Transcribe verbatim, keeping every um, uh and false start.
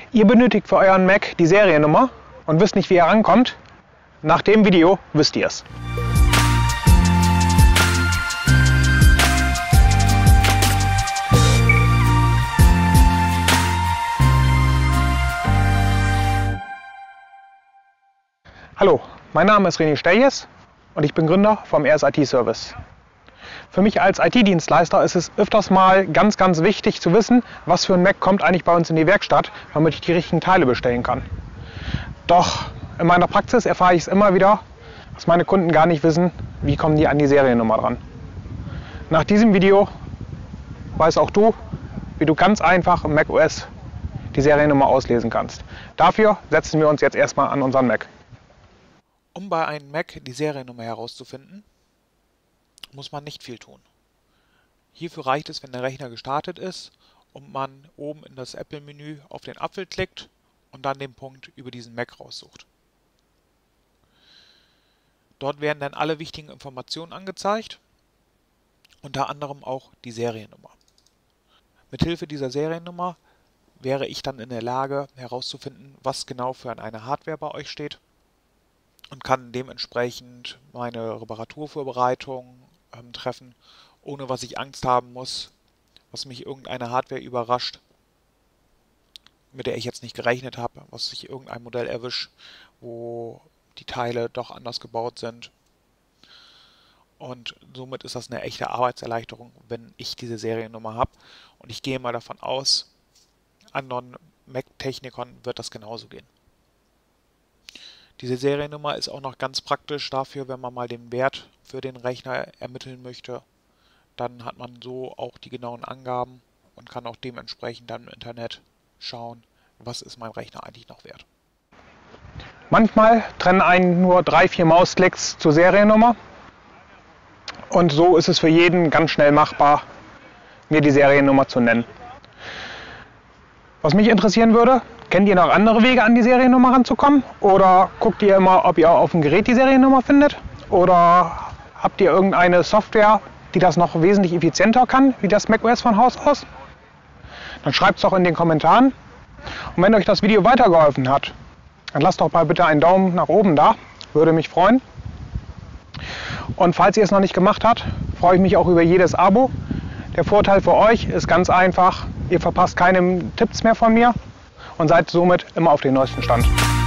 Ihr benötigt für euren Mac die Seriennummer und wisst nicht, wie ihr rankommt? Nach dem Video wisst ihr es. Hallo, mein Name ist René Stelljes und ich bin Gründer vom R S I T Service. Für mich als I T-Dienstleister ist es öfters mal ganz, ganz wichtig zu wissen, was für ein Mac kommt eigentlich bei uns in die Werkstatt, damit ich die richtigen Teile bestellen kann. Doch in meiner Praxis erfahre ich es immer wieder, dass meine Kunden gar nicht wissen, wie kommen die an die Seriennummer dran. Nach diesem Video weißt auch du, wie du ganz einfach im macOS die Seriennummer auslesen kannst. Dafür setzen wir uns jetzt erstmal an unseren Mac. Um bei einem Mac die Seriennummer herauszufinden, muss man nicht viel tun. Hierfür reicht es, wenn der Rechner gestartet ist und man oben in das Apple-Menü auf den Apfel klickt und dann den Punkt über diesen Mac raussucht. Dort werden dann alle wichtigen Informationen angezeigt, unter anderem auch die Seriennummer. Mithilfe dieser Seriennummer wäre ich dann in der Lage herauszufinden, was genau für eine Hardware bei euch steht und kann dementsprechend meine Reparaturvorbereitung ähm, treffen, ohne was ich Angst haben muss, was mich irgendeine Hardware überrascht, mit der ich jetzt nicht gerechnet habe, was sich irgendein Modell erwischt, wo die Teile doch anders gebaut sind. Und somit ist das eine echte Arbeitserleichterung, wenn ich diese Seriennummer habe. Und ich gehe mal davon aus, anderen Mac-Technikern wird das genauso gehen. Diese Seriennummer ist auch noch ganz praktisch dafür, wenn man mal den Wert für den Rechner ermitteln möchte. Dann hat man so auch die genauen Angaben und kann auch dementsprechend dann im Internet schauen, was ist mein Rechner eigentlich noch wert. Manchmal trennen einen nur drei, vier Mausklicks zur Seriennummer. Und so ist es für jeden ganz schnell machbar, mir die Seriennummer zu nennen. Was mich interessieren würde, kennt ihr noch andere Wege, an die Seriennummer ranzukommen? Oder guckt ihr immer, ob ihr auf dem Gerät die Seriennummer findet? Oder habt ihr irgendeine Software, die das noch wesentlich effizienter kann, wie das macOS von Haus aus? Dann schreibt es doch in den Kommentaren. Und wenn euch das Video weitergeholfen hat, dann lasst doch mal bitte einen Daumen nach oben da. Würde mich freuen. Und falls ihr es noch nicht gemacht habt, freue ich mich auch über jedes Abo. Der Vorteil für euch ist ganz einfach, ihr verpasst keine Tipps mehr von mir und seid somit immer auf dem neuesten Stand.